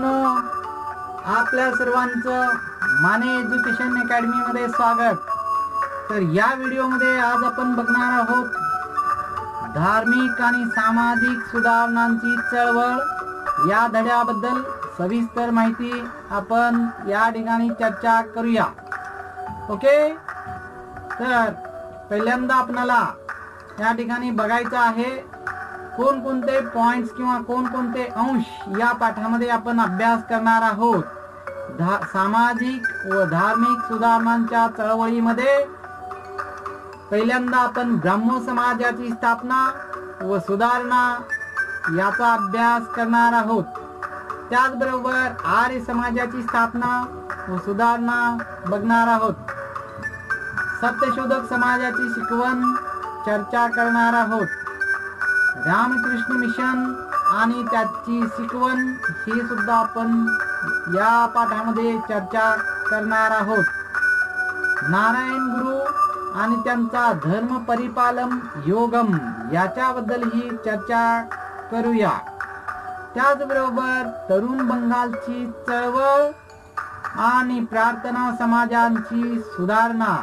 मित्रांनो, आपल्या सर्वांचं माने एज्युकेशन अकॅडमी मध्ये स्वागत। तर या व्हिडिओमध्ये आज आपण बघणार आहोत धार्मिक आणि सामाजिक सुधारणांची चळवळ या धड्याबद्दल सविस्तर माहिती आपण या ठिकाणी चर्चा करूया। ओके, तर पहिल्यांदा आपल्याला या ठिकाणी बघायचं आहे कोणकोणते पॉइंट्स किंवा कोणकोणते अंश या पाठामध्ये आपण अभ्यास करणार आहोत। सामाजिक व धार्मिक सुधारणांच्या चळवळीमध्ये पहिल्यांदा आपण ब्राह्मो समाजाची स्थापना व सुधारणा याचा अभ्यास करणार आहोत। त्याचबरोबर आर्य समाजाची स्थापना व सुधारणा बघणार आहोत। सत्यशोधक समाजाची शिकवण चर्चा करणार आहोत। रामकृष्ण मिशन आणि त्याची शिकवण ही सुद्धा आपण या पाठामध्ये चर्चा करणार आहोत। नारायण गुरु आणि त्यांचा धर्म परिपालन योगम याच्याबद्दल ही चर्चा करूया। त्याचबरोबर तरुण बंगालची चळवळ आणि प्रार्थना समाजांची सुधारणा,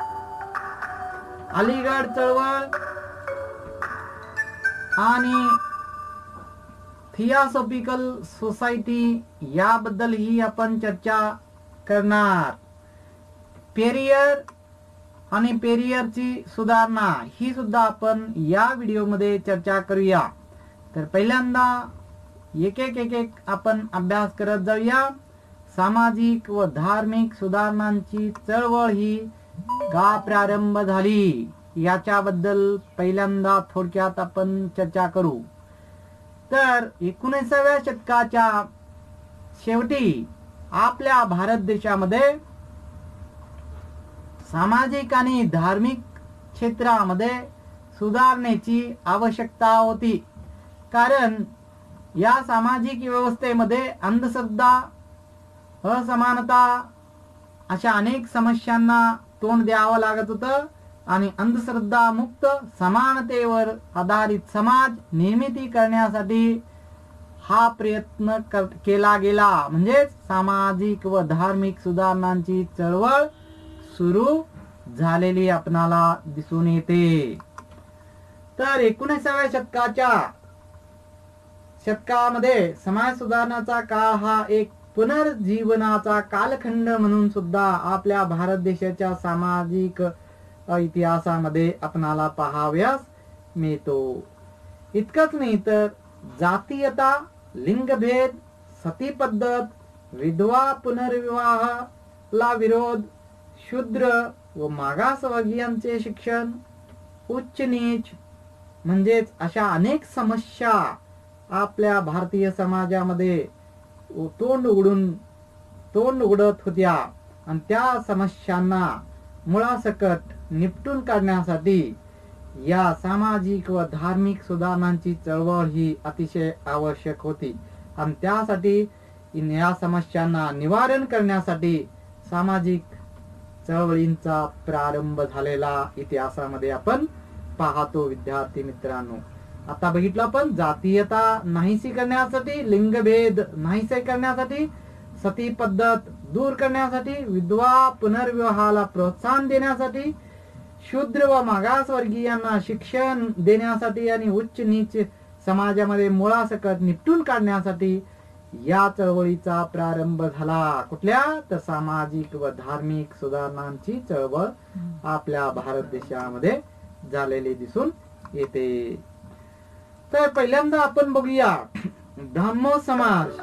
अलीगड चळवळ आणि थिओसॉफिकल सोसायटी याबद्दल ही आपण चर्चा करणार। पेरियर आणि पेरियरची सुधारणा ही सुद्धा आपण या व्हिडिओमध्ये चर्चा करूया। तर पहिल्यांदा एक एक आपण अभ्यास करत जाऊया। सामाजिक व धार्मिक सुधारणांची चळवळ ही का प्रारंभ झाली याच्याबद्दल पहिल्यांदा थोडक्यात आपण चर्चा करू। तर 19व्या शतकाच्या शेवटी आपल्या भारत देशामध्ये सामाजिक आणि धार्मिक क्षेत्रामध्ये सुधारणेची आवश्यकता होती। कारण या सामाजिक व्यवस्थेमध्ये अंधश्रद्धा, असमानता अशा अनेक समस्यांना तोंड द्यावं लागत होतं आणि अंधश्रद्धा मुक्त समानतेवर आधारित समाज निर्मिती करण्यासाठी हा प्रयत्न केला गेला। म्हणजे सामाजिक व धार्मिक सुधारणांची चळवळ सुरू झालेली आपणाला दिसून येते। तर 19व्या शतकामध्ये समाज सुधारणाचा काळ हा एक पुनर्जीवनाचा कालखंड म्हणून सुद्धा आपल्या भारत देशाच्या सामाजिक इतिहासामध्ये आपणाला पाहावयास मिळतो। इतकंच नाही तर जातीयता, लिंगभेद, सती पद्धत, विधवा पुनर्विवाहाला विरोध, शूद्र व मागासवर्गीयांचे शिक्षण, उच्च नीच म्हणजेच अशा अनेक समस्या आपल्या भारतीय समाजामध्ये तोंड उघडत होत्या आणि त्या समस्यांना मुळासकट निपटून काढण्यासाठी या सामाजिक व धार्मिक सुधारणांची चळवळ ही अतिशय आवश्यक होती। आणि त्यासाठी या समस्यांना निवारण करण्यासाठी सामाजिक चळवळींचा प्रारंभ झालेला इतिहासामध्ये आपण पाहतो। विद्यार्थी मित्रांनो, आता बघितलं आपण जातीयता नाहीसी करण्यासाठी, लिंगभेद नाहीसे करण्यासाठी, सती पद्धत दूर करण्यासाठी, विधवा पुनर्विवाहाला प्रोत्साहन देण्यासाठी, शूद्र व मागासवर्गीयांना शिक्षण देण्यासाठी आणि उच्च नीच समाजामध्ये मुळासकट निपटून काढण्यासाठी या चळवळीचा प्रारंभ झाला। कुठल्या? तर सामाजिक व धार्मिक सुधारणांची चळवळ आपल्या भारत देशामध्ये झालेली दिसून येते। तर पहिल्यांदा आपण बघूया ब्राह्मो समाज।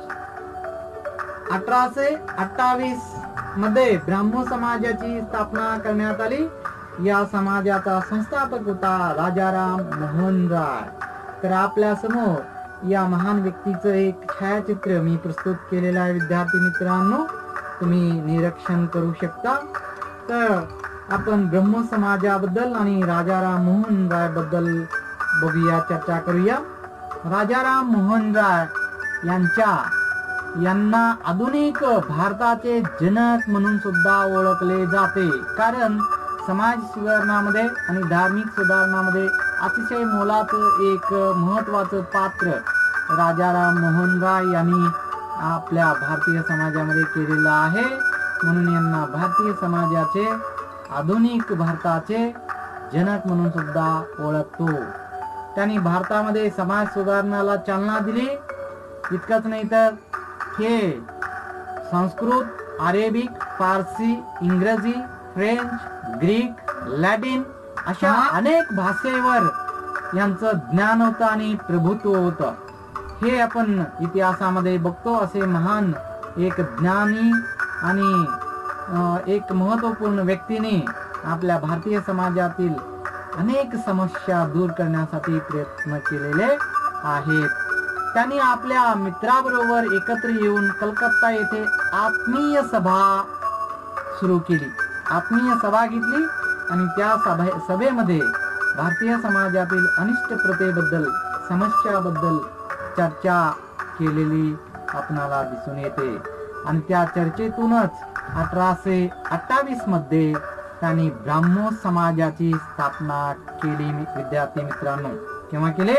1828 मध्ये ब्राह्मो समाजाची स्थापना करण्यात आली। या समाजाचा संस्थापक होता राजाराम मोहन राय। तर आपल्या समोर या महान व्यक्तीचं एक छायाचित्र मी प्रस्तुत केलेलं आहे। विद्यार्थी मित्रांनो, तुम्ही निरीक्षण करू शकता। तर आपण ब्राह्मो समाजाबद्दल आणि राजाराम मोहन राय बद्दल बघूया, चर्चा करूया। राजाराम मोहन राय यांना आधुनिक भारताचे जनक म्हणून सुद्धा ओळखले जाते। कारण समाज सुधारणामध्ये आणि धार्मिक सुधारणामध्ये अतिशय मोलाचं एक महत्वाचं पात्र राजाराम मोहन राय यांनी आपल्या भारतीय समाजामध्ये केलेलं आहे, म्हणून यांना भारतीय समाजाचे, आधुनिक भारताचे जनक म्हणून सुद्धा ओळखतो. त्यांनी भारतामध्ये समाज सुधारणाला चालना दिली. इतकंच नाही तर हे संस्कृत, अरेबिक, फारसी, इंग्रजी, फ्रेंच, ग्रीक, लॅटिन अशा अनेक भाषेवर यांचं ज्ञान होतं आणि प्रभुत्व होतं. हे आपण इतिहासामध्ये बघतो. असे महान एक ज्ञानी आणि एक महत्वपूर्ण व्यक्तीने आपल्या भारतीय समाजातील अनेक समस्या दूर करण्यासाठी प्रयत्न केलेले आहेत. त्यांनी आपल्या मित्राबरोबर एकत्र येऊन कलकत्ता येथे आत्मीय सभा सुरू केली. आत्मीय सभा घेतली आणि त्या सभेमध्ये भारतीय समाजातील अनिष्ट प्रथेबद्दल, समस्याबद्दल चर्चा केलेली आपणाला दिसून येते. आणि त्या चर्चेतूनच 1828 मध्ये त्यांनी ब्राह्मो समाजाची स्थापना केली. विद्यार्थी मित्रांनो, केव्हा केले?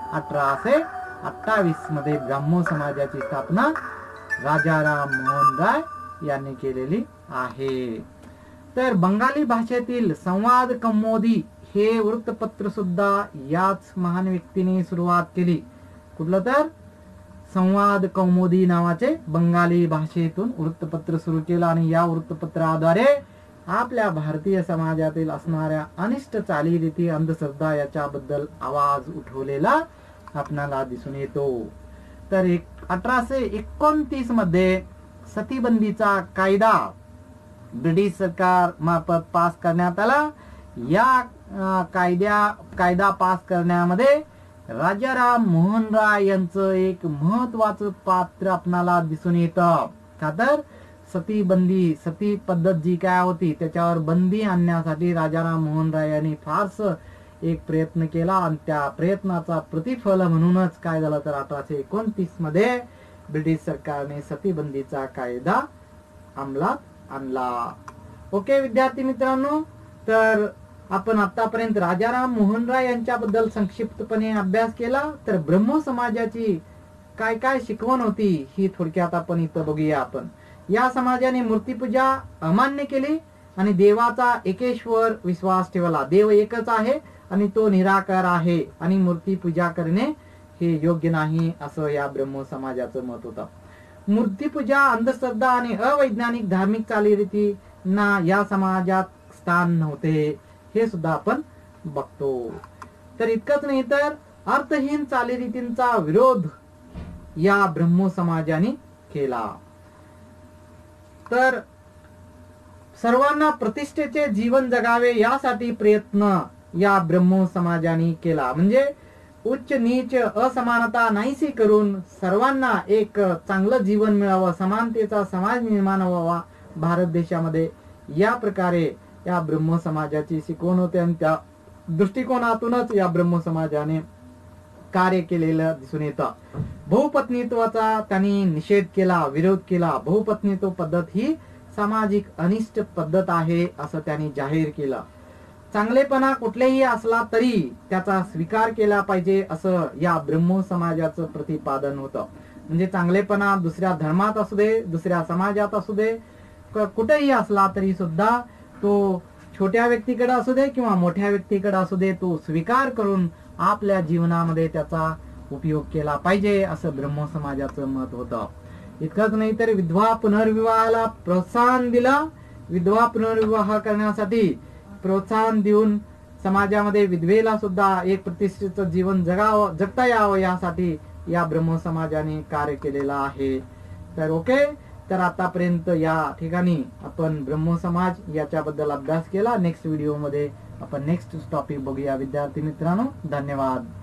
1828 मध्ये ब्राह्मो समाजाची स्थापना राजाराम मोहन राय यांनी केलेली आहे. तर बंगाली भाषेतील संवाद कौमुदी हे वृत्तपत्र सुद्धा याच महान व्यक्तीने सुरुवात केली. कुठलं तर संवाद कौमुदी नावाचे बंगाली भाषेतून वृत्तपत्र सुरू केलं आणि या वृत्तपत्राद्वारे आपल्या भारतीय समाजातील असणाऱ्या अनिष्ट चालीरीती, अंधश्रद्धा याच्याबद्दल आवाज उठवलेला आपणाला दिसून येतो. तर 1829 मध्ये सतीबंदीचा कायदा ब्रिटिश सरकार मार्फत पास करण्यात आला. या कायदा पास करण्यामध्ये राजाराम मोहन राय यांचं एक महत्वाचं पात्र आपणाला दिसून येतं. का तर सती पद्धत जी काय होती त्याच्यावर बंदी आणण्यासाठी राजाराम मोहन राय यांनी फारस एक प्रयत्न केला आणि त्या प्रयत्नाचा प्रतिफल म्हणूनच काय झालं तर 1829 मध्ये ब्रिटिश सरकारने सतीबंदीचा कायदा अंमलात आणला. ओके विद्यार्थी मित्रांनो, तर आपण आतापर्यंत राजाराम मोहन राय यांच्याबद्दल संक्षिप्तपणे अभ्यास केला. तर ब्रह्मो समाजाची काय काय शिकवण होती ही थोडक्यात आपण इथं बघूया. आपण या समाजाने मूर्तीपूजा अमान्य केली आणि देवाचा एकेश्वर विश्वास ठेवला. देव एकच आहे आणि तो निराकार आहे आणि मूर्तीपूजा करणे हे योग्य नाही असं या ब्रह्मो समाजाचं मत होतं. मूर्तीपूजा, अंधश्रद्धा आणि अवैज्ञानिक धार्मिक चालीरीतींना या समाजात स्थान नव्हते हे सुद्धा आपण बघतो. तर इतकंच नाही तर अर्थहीन चालीरीतींचा विरोध या ब्रह्मो समाजाने केला. तर सर्वांना प्रतिष्ठेचे जीवन जगावे यासाठी प्रयत्न या ब्रह्मो समाजाने केला. म्हणजे उच्च नीच असमानता नाहीशी करून सर्वांना एक चांगलं जीवन मिळावं, समानतेचा समाज निर्माण व्हावा भारत देशामध्ये, या प्रकारे या ब्रह्मो समाजाची शिकवण होते. आणि त्या दृष्टिकोनातूनच या ब्रह्मो समाजाने कार्य केलेलं दिसून येतं. बहुपत्नीत्वाचा त्यांनी निषेध केला, विरोध केला. बहुपत्नीत्व पद्धत ही सामाजिक अनिष्ट पद्धत आहे असं त्यांनी जाहीर केलं. चांगलेपणा कुठलेही असला तरी त्याचा स्वीकार केला पाहिजे असं या ब्रह्मो समाजाचं प्रतिपादन होतं. म्हणजे चांगलेपणा दुसऱ्या धर्मात असू दे, दुसऱ्या समाजात असू दे, कुठेही असला तरी सुद्धा तो छोट्या व्यक्तीकडे असू दे किंवा मोठ्या व्यक्तीकडे असू दे, तो स्वीकार करून आपल्या जीवनामध्ये त्याचा उपयोग केला पाहिजे असं ब्रह्मो समाजाचं मत होतं. इतकंच नाही तर विधवा पुनर्विवाहाला प्रोत्साहन दिलं. विधवा पुनर्विवाह करण्यासाठी प्रोत्साहन देऊन समाजामध्ये विधवेला सुद्धा एक प्रतिष्ठित जीवन जगता यावं यासाठी या ब्रह्मो समाजाने कार्य केलेलं आहे. तर ओके, तर आतापर्यंत या ठिकाणी आपण ब्रह्मो समाज याच्याबद्दल अभ्यास केला. नेक्स्ट व्हिडिओ मध्ये आपण नेक्स्ट टॉपिक बघूया विद्यार्थी मित्रांनो. धन्यवाद.